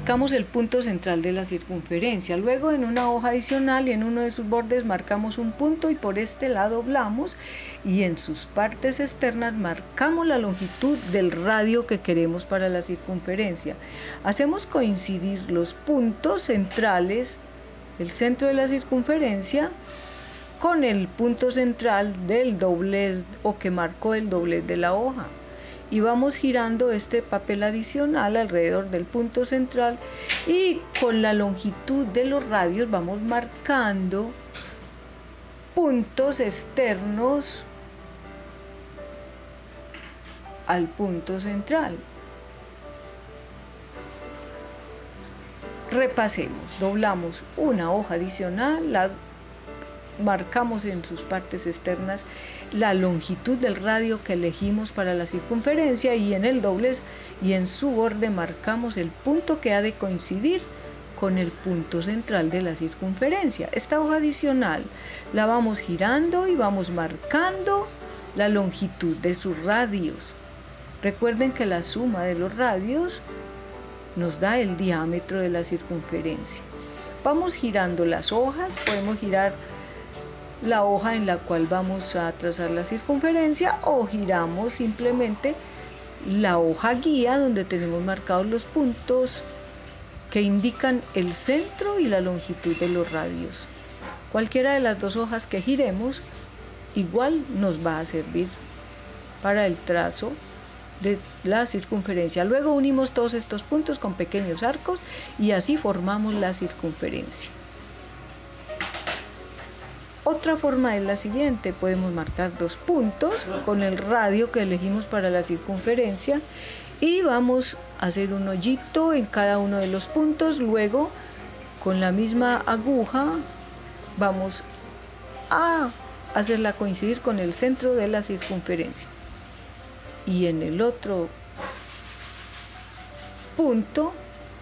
marcamos el punto central de la circunferencia. Luego en una hoja adicional y en uno de sus bordes marcamos un punto y por este la doblamos y en sus partes externas marcamos la longitud del radio que queremos para la circunferencia. Hacemos coincidir los puntos centrales, el centro de la circunferencia, con el punto central del doblez o que marcó el doblez de la hoja. Y vamos girando este papel adicional alrededor del punto central y con la longitud de los radios vamos marcando puntos externos al punto central. Repasemos, doblamos una hoja adicional, marcamos en sus partes externas la longitud del radio que elegimos para la circunferencia y en el doblez y en su borde marcamos el punto que ha de coincidir con el punto central de la circunferencia. Esta hoja adicional la vamos girando y vamos marcando la longitud de sus radios. Recuerden que la suma de los radios nos da el diámetro de la circunferencia. Vamos girando las hojas, podemos girar la hoja en la cual vamos a trazar la circunferencia o giramos simplemente la hoja guía donde tenemos marcados los puntos que indican el centro y la longitud de los radios. Cualquiera de las dos hojas que giremos igual nos va a servir para el trazo de la circunferencia. Luego unimos todos estos puntos con pequeños arcos y así formamos la circunferencia. Otra forma es la siguiente, podemos marcar dos puntos con el radio que elegimos para la circunferencia y vamos a hacer un hoyito en cada uno de los puntos. Luego con la misma aguja vamos a hacerla coincidir con el centro de la circunferencia y en el otro punto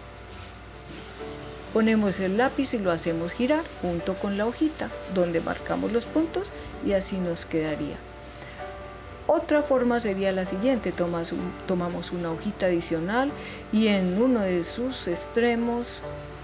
ponemos el lápiz y lo hacemos girar junto con la hojita donde marcamos los puntos y así nos quedaría. Otra forma sería la siguiente, tomamos una hojita adicional y en uno de sus extremos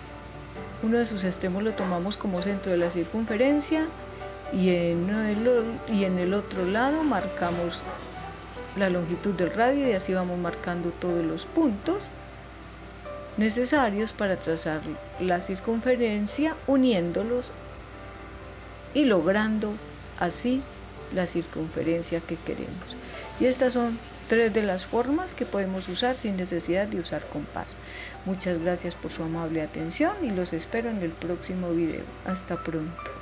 lo tomamos como centro de la circunferencia y en el otro lado marcamos la longitud del radio y así vamos marcando todos los puntos necesarios para trazar la circunferencia, uniéndolos y logrando así la circunferencia que queremos. Y estas son 3 de las formas que podemos usar sin necesidad de usar compás. Muchas gracias por su amable atención y los espero en el próximo video. Hasta pronto.